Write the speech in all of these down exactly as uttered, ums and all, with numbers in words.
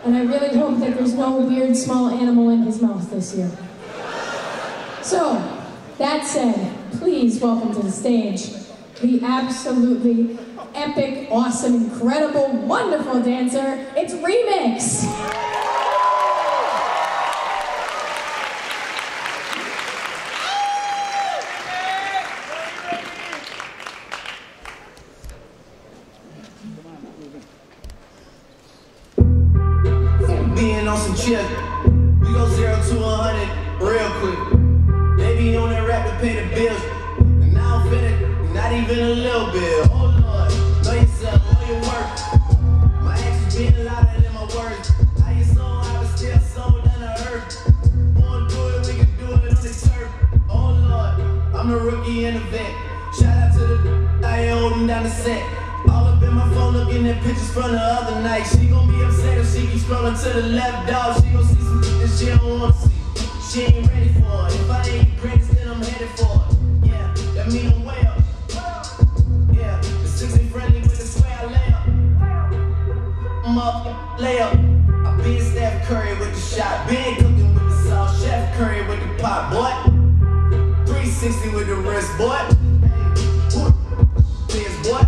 and I really hope that there's no weird small animal in his mouth this year. So, that said, please welcome to the stage the absolutely epic, awesome, incredible, wonderful dancer. It's Remix! Being on some chill, we go zero to a hundred real quick. Baby on that rap to pay the bills, and now I'm finna, not even a little bit. Oh Lord, know yourself, know your work. My actions being louder than my words. How you so I was still so down to earth. Wanna do it, we can do it on the turf. Oh Lord, I'm the rookie in the vet. Shout out to the I ain't holding down the set. All up in my phone looking at pictures from the other night. She gon' be upset if she keeps scrolling to the left, dog. She gon' see some shit that she don't wanna see. She ain't ready for it. If I ain't greatest, then I'm headed for it. Yeah, that mean I'm way up. Yeah, the six ain't friendly with the sway I lay up. I'm up, lay up. I been Steph Curry with the shot. Been cooking with the sauce. Chef Curry with the pot, boy. three sixty with the wrist, boy. Hey, boy.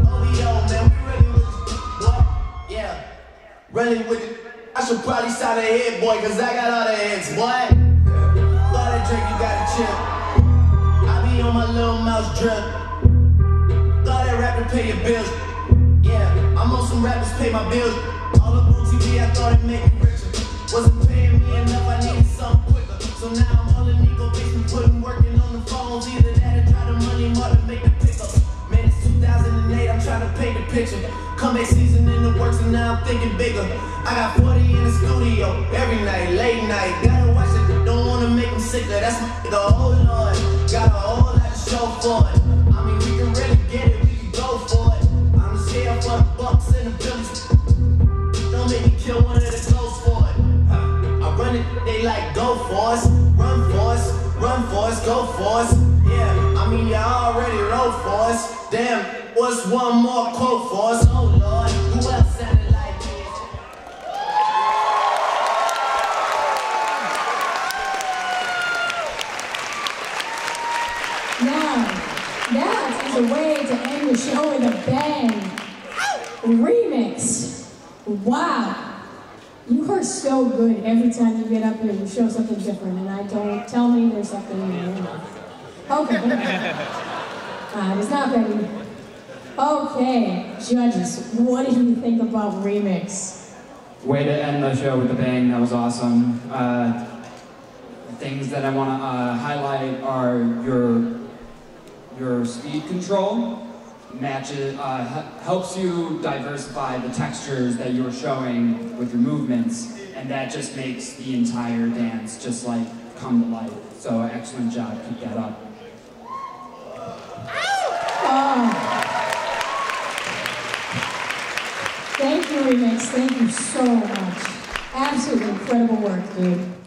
Running with it, I should probably shout a head, boy, cause I got all the heads, boy. All that drink, you gotta chill. I be on my little mouse drip. All that rap to pay your bills. Yeah, I'm on some rappers pay my bills. All up on T V, I thought it made me richer. Wasn't paying me enough, I needed something quicker. So now I'm all in ego basement, putting working on the phones. Either that or try the money more to make the pickup. Man, it's two thousand eight, I'm trying to paint the picture. Comeback season in the works and now I'm thinking bigger. I got forty in the studio, every night, late night. Gotta watch it, don't wanna make them sicker. That's my nigga, oh Lord. Got a whole lot to show for it. I mean, we can really get it, we can go for it. I'm just here for the bucks and the billies. Don't make me kill one of the ghosts for it. I run it, they like go for us. Run for us, run for us, go for us. Yeah, I mean, you already wrote for us. Damn, what's one more quote for us? Oh Lord, who else sounded like this? Now, that is a way to end the show with a bang. Remix. Wow. You are so good every time you get up here. You show something different, and I don't tell me there's something in there. Okay. Uh, it's not ready. Okay, judges, what do you think about Remix? Way to end the show with a bang, that was awesome. Uh, things that I want to uh, highlight are your, your speed control. Matches, uh, helps you diversify the textures that you were showing with your movements, and that just makes the entire dance just like come to life. So excellent job, keep that up. Oh. Thank you, Remix. Thank you so much. Absolutely incredible work, dude.